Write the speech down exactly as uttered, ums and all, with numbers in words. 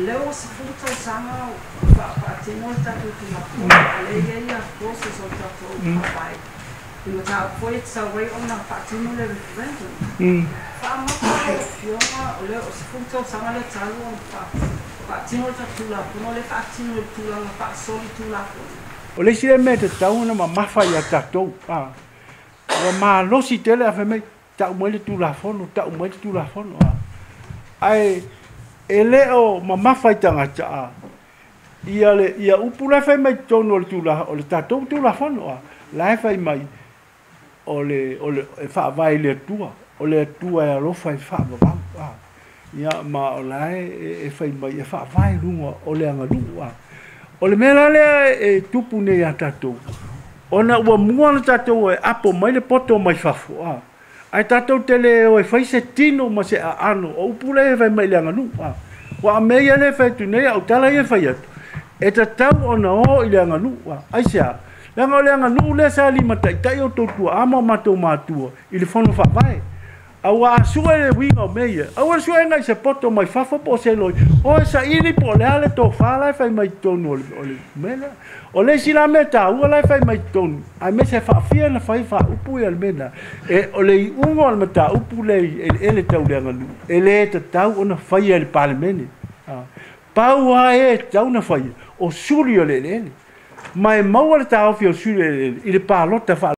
leo se futa sama pa pa temo ta tu na ale ia coisa só tá todo pai e tá foi só vai uma parte no level vento hum fa ma fioma leo se futa sama le talo pa pa temo ta tu la no le pa temo tu la pa soli tu la o le si me te tau na ma mafa ia tatou ah o ma lo si tele a me ta mo le tu la fono ta mo le tu la fono ai ele o mama fai tanga cha ia le ia upula fai mai tono le tula o le tatou tula fono la fai mai o le o le fa vai le tua o le tua e lo fai fa ba ia ma o la e fai mai e fa vai lunga o le anga lua o le mela le e tupu ne ya tatou ona ua mua le tatou e apo mai le poto mai fafo a ai tatou tele o e fai se tino ma se ano o upula e fai mai le anga lua wa me ia le fai tu nei au tala ia fai atu e ta tau ona o i le anga lua ai sea le anga le anga lua le sa li matai tai o totua ama matou matua i le fono fa vai au a sua le winga o meia au a sua ngai se poto mai fafo po se loi o sa ili po le ale to fa la fai mai tonu o le mena o le sila meta u la fai mai tonu ai me se fa fia na fai fa upu ia le mena e o le ungo le meta upu le ele tau le anga lu ele te tau ona fai ele parlemene pau a e tau na fai o suri o le ele mai mau le tau fio suri i le palota fa